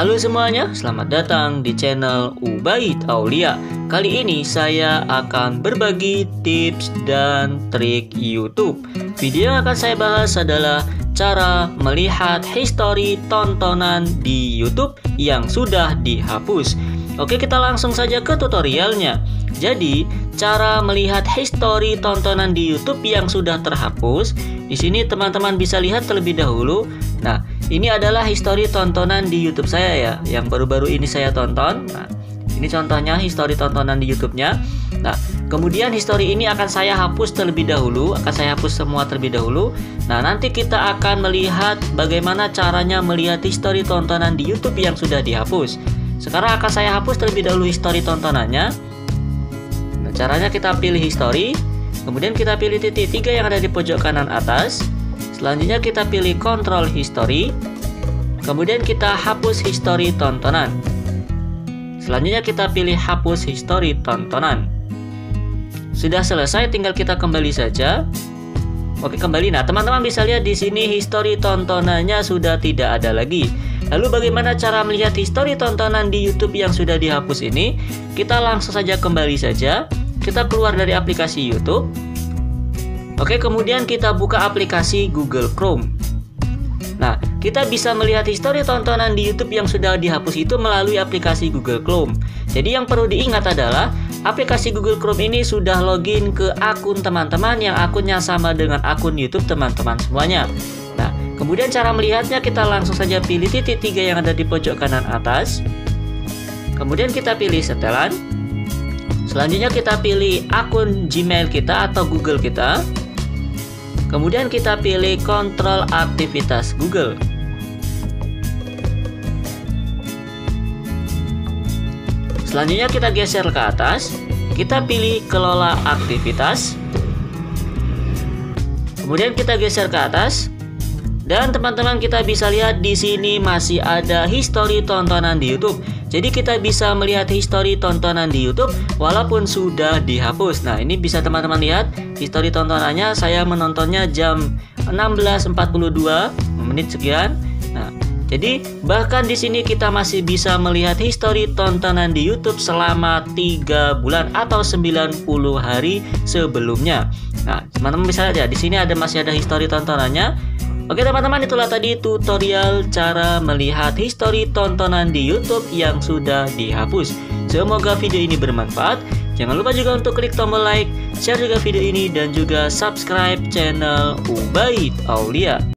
Halo semuanya, selamat datang di channel Ubaid Aulia. Kali ini saya akan berbagi tips dan trik YouTube. Video yang akan saya bahas adalah cara melihat histori tontonan di YouTube yang sudah dihapus. Oke, kita langsung saja ke tutorialnya. Jadi, cara melihat histori tontonan di YouTube yang sudah terhapus. Di sini teman-teman bisa lihat terlebih dahulu. Nah, ini adalah histori tontonan di YouTube saya ya, yang baru-baru ini saya tonton. Nah, ini contohnya histori tontonan di YouTube-nya. Nah, kemudian histori ini akan saya hapus terlebih dahulu, akan saya hapus semua terlebih dahulu. Nah, nanti kita akan melihat bagaimana caranya melihat histori tontonan di YouTube yang sudah dihapus. Sekarang akan saya hapus terlebih dahulu histori tontonannya. Nah, caranya kita pilih histori, kemudian kita pilih titik 3 yang ada di pojok kanan atas. Selanjutnya kita pilih kontrol history, kemudian kita hapus histori tontonan. Selanjutnya kita pilih hapus histori tontonan. Sudah selesai, tinggal kita kembali saja. Oke, kembali. Nah, teman-teman bisa lihat di sini histori tontonannya sudah tidak ada lagi. Lalu bagaimana cara melihat histori tontonan di YouTube yang sudah dihapus ini? Kita langsung saja kembali saja. Kita keluar dari aplikasi YouTube. Oke, kemudian kita buka aplikasi Google Chrome. Nah, kita bisa melihat histori tontonan di YouTube yang sudah dihapus itu melalui aplikasi Google Chrome. Jadi yang perlu diingat adalah aplikasi Google Chrome ini sudah login ke akun teman-teman yang akunnya sama dengan akun YouTube teman-teman semuanya. Nah, kemudian cara melihatnya kita langsung saja pilih titik 3 yang ada di pojok kanan atas. Kemudian kita pilih setelan. Selanjutnya kita pilih akun Gmail kita atau Google kita. Kemudian kita pilih kontrol aktivitas Google. Selanjutnya kita geser ke atas. Kita pilih kelola aktivitas. Kemudian kita geser ke atas. Dan teman-teman kita bisa lihat di sini masih ada histori tontonan di YouTube. Jadi kita bisa melihat histori tontonan di YouTube walaupun sudah dihapus. Nah, ini bisa teman-teman lihat histori tontonannya. Saya menontonnya jam 16.42 menit sekian. Nah, jadi bahkan di sini kita masih bisa melihat histori tontonan di YouTube selama 3 bulan atau 90 hari sebelumnya. Nah, teman-teman bisa lihat ya, di sini masih ada histori tontonannya. Oke teman-teman, itulah tadi tutorial cara melihat histori tontonan di YouTube yang sudah dihapus. Semoga video ini bermanfaat. Jangan lupa juga untuk klik tombol like, share juga video ini, dan juga subscribe channel Ubaid Aulia.